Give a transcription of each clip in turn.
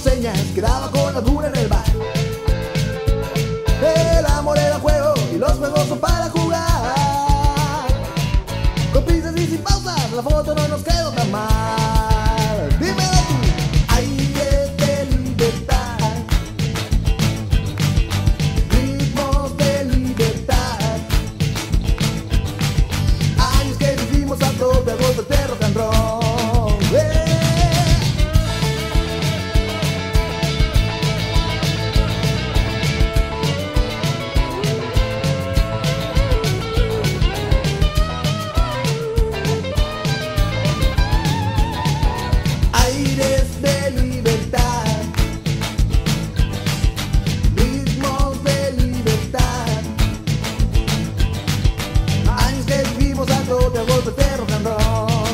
señas, quedaba con la dura en el bar. El amor era juego y los juegos son para jugar. Con prisas y sin pausas, la foto no nos quedó tan mal. Dímelo tú, aires de libertad, ritmos de libertad, años que vivimos a tope golpe de rock and roll. Aires de libertad, ritmos de libertad, años que vivimos a tope a golpes de rock and roll.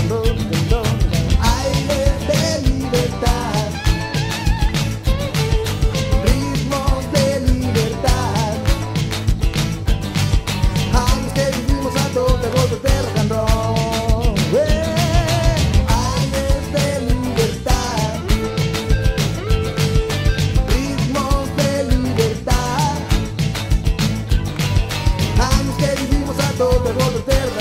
Aires de libertad, ritmos de libertad, años que vivimos a tope a golpes de rock and roll. Años que vivimos a todo el mundo.